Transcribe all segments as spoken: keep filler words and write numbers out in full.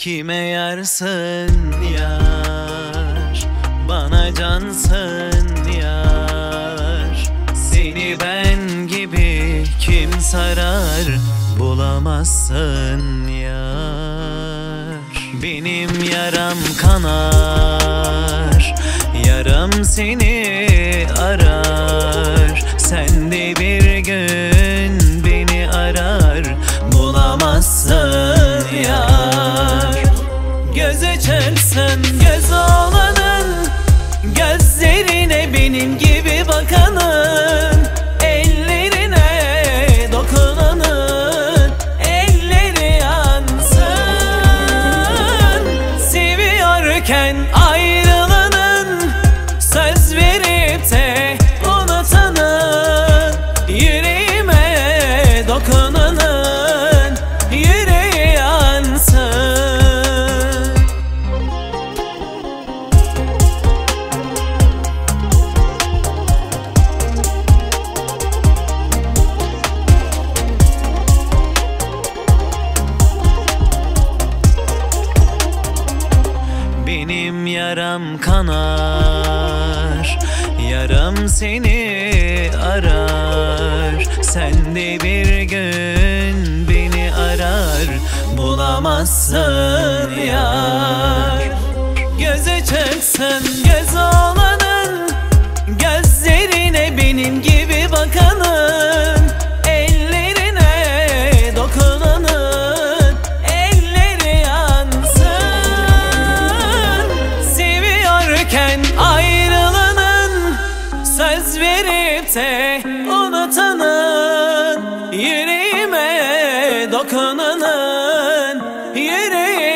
Kime yarsın yar, bana cansın yar. Seni ben gibi kim sarar, bulamazsın yar. Benim yaram kanar, yaram seni arar. Sen de bir gün beni arar, bulamazsın yar. Göz açarsan göz olanın, gözlerine benim gibi bakanın, ellerine dokunanın elleri yansın. Seviyorken ayrılanın, söz verip de unutanın, yüreğime dokunanın yüreği yansın. Benim yaram kanar, yaram seni arar. Sen de bir gün beni arar, bulamazsın yar. Göz açarsın göz olanın, gözlerine benim gibi bakanın, ellerine dokunanın elleri yansın. Seviyorken ayrılanın, söz verip de unutanın, yüreğime dokunanın yüreği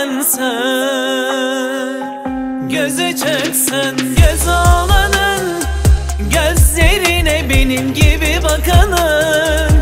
yansın. Gözü çıksın göz olanın, gözlerine benim gibi bakanın,